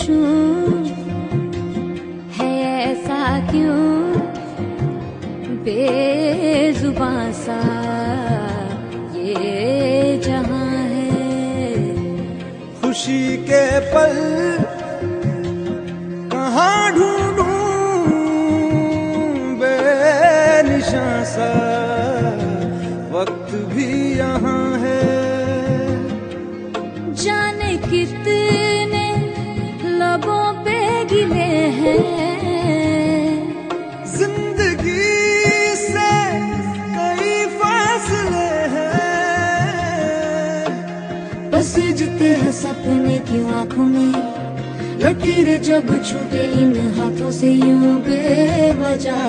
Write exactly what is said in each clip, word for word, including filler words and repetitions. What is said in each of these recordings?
पूछूं है ऐसा क्यों बेजुबां सा ये जहां है। खुशी के पल कहाँ ढूंढूं बेनिशां सा वक्त भी यहाँ है। जाने कितने लबों पे गिले हैं जिंदगी से कई फासले हैं। बस जीते हैं सपने की आंखों में लकीरें जब छूटे इन हाथों से यूं बेवजह।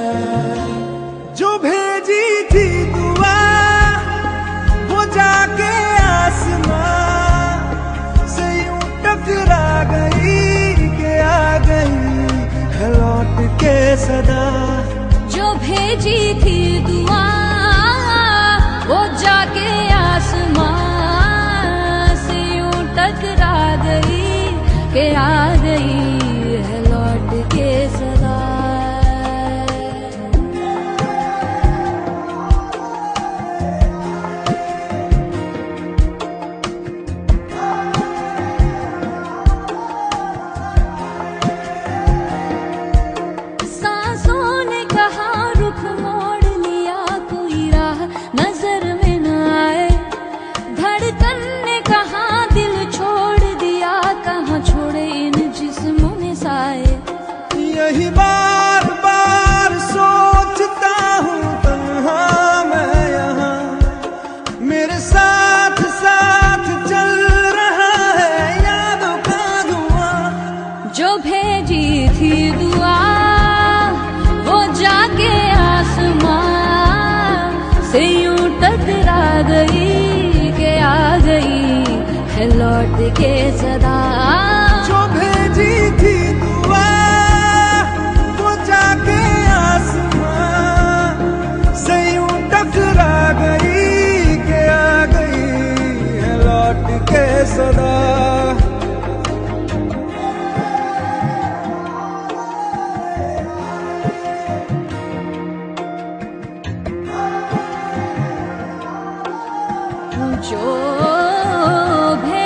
जो भेजी थी दुआ वो जाके आसमां से यूं टकरा गई के आ गई है लौट के सदा। जो भेजी थी दुआ वो जाके आसमां से यूं टकरा गई के आ गई है लौट के सदा। यही बार बार सोचता हूँ तन्हा मैं यहाँ मेरे साथ साथ चल रहा है यादों का धुआं। जो भेजी थी दुआ वो जाके आसमां से यूं टकरा गई के आ गई है लौट के सदा। जो भेजी थी दुआ वो जाके आसमां से यूं टकरा गई के आ गई है लौट के सदा। जो